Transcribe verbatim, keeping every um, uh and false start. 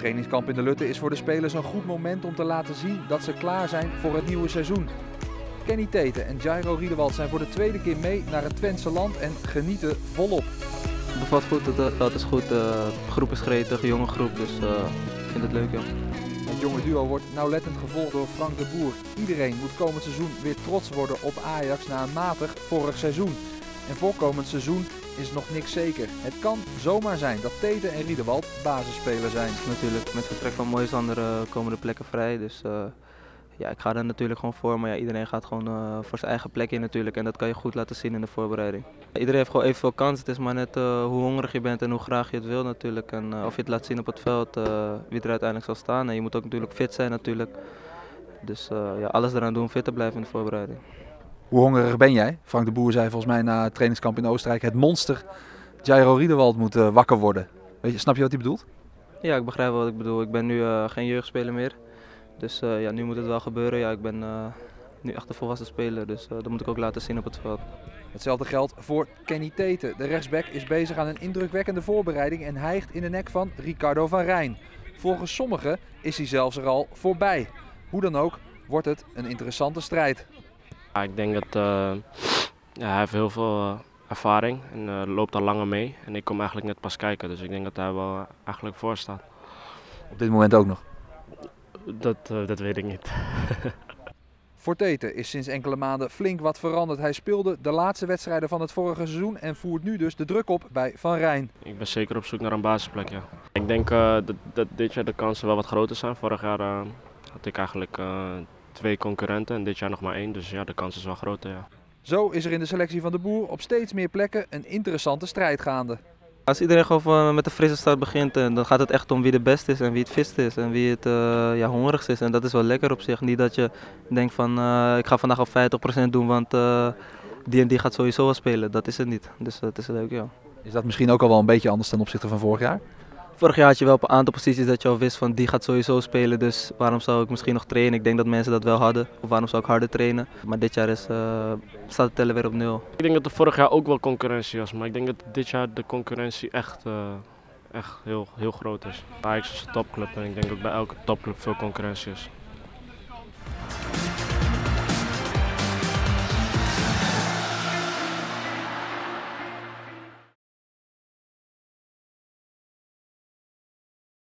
trainingskamp in de Lutte is voor de spelers een goed moment om te laten zien dat ze klaar zijn voor het nieuwe seizoen. Kenny Teten en Jairo Riedewald zijn voor de tweede keer mee naar het Twentse land en genieten volop. Het bevalt goed, het veld is goed, de groep is gretig, een jonge groep, dus uh, ik vind het leuk, ja. Het jonge duo wordt nauwlettend gevolgd door Frank de Boer. Iedereen moet komend seizoen weer trots worden op Ajax na een matig vorig seizoen. En voor komend seizoen is nog niks zeker. Het kan zomaar zijn dat Teten en Riedewald basisspeler zijn. Natuurlijk, met vertrek van Moisander uh, komen de plekken vrij, dus uh, ja, ik ga er natuurlijk gewoon voor. Maar ja, iedereen gaat gewoon uh, voor zijn eigen plek in natuurlijk en dat kan je goed laten zien in de voorbereiding. Iedereen heeft gewoon evenveel kans, het is maar net uh, hoe hongerig je bent en hoe graag je het wil natuurlijk. En uh, of je het laat zien op het veld, uh, wie er uiteindelijk zal staan. En je moet ook natuurlijk fit zijn natuurlijk. Dus uh, ja, alles eraan doen om fit te blijven in de voorbereiding. Hoe hongerig ben jij? Frank de Boer zei volgens mij na het trainingskamp in Oostenrijk: het monster Jairo Riedewald moet uh, wakker worden. Weet je, snap je wat hij bedoelt? Ja, ik begrijp wat ik bedoel. Ik ben nu uh, geen jeugdspeler meer. Dus uh, ja, nu moet het wel gebeuren. Ja, ik ben uh, nu echt een volwassen speler, dus uh, dat moet ik ook laten zien op het veld. Hetzelfde geldt voor Kenny Teten. De rechtsback is bezig aan een indrukwekkende voorbereiding en hijgt in de nek van Ricardo van Rijn. Volgens sommigen is hij zelfs er al voorbij. Hoe dan ook wordt het een interessante strijd. Ja, ik denk dat uh, ja, hij heeft heel veel uh, ervaring en uh, loopt al langer mee. En ik kom eigenlijk net pas kijken, dus ik denk dat hij wel uh, eigenlijk voor staat. Op dit moment ook nog? Dat, uh, dat weet ik niet. Voor Teten is sinds enkele maanden flink wat veranderd. Hij speelde de laatste wedstrijden van het vorige seizoen en voert nu dus de druk op bij Van Rijn. Ik ben zeker op zoek naar een basisplek, ja. Ik denk uh, dat, dat dit jaar de kansen wel wat groter zijn. Vorig jaar uh, had ik eigenlijk uh, twee concurrenten en dit jaar nog maar één. Dus ja, de kans is wel groter, ja. Zo is er in de selectie van de Boer op steeds meer plekken een interessante strijd gaande. Als iedereen gewoon met een frisse start begint, dan gaat het echt om wie de beste is en wie het fitst is en wie het uh, ja, hongerigst is. En dat is wel lekker op zich. Niet dat je denkt van uh, ik ga vandaag al vijftig procent doen, want uh, die en die gaat sowieso wel spelen. Dat is het niet. Dus dat is leuk, ja. Is dat misschien ook al wel een beetje anders ten opzichte van vorig jaar? Vorig jaar had je wel op een aantal posities dat je al wist van die gaat sowieso spelen, dus waarom zou ik misschien nog trainen? Ik denk dat mensen dat wel hadden, of waarom zou ik harder trainen? Maar dit jaar is, uh, staat het tellen weer op nul. Ik denk dat er vorig jaar ook wel concurrentie was, maar ik denk dat dit jaar de concurrentie echt, uh, echt heel, heel groot is. Ajax is een topclub en ik denk dat bij elke topclub veel concurrentie is.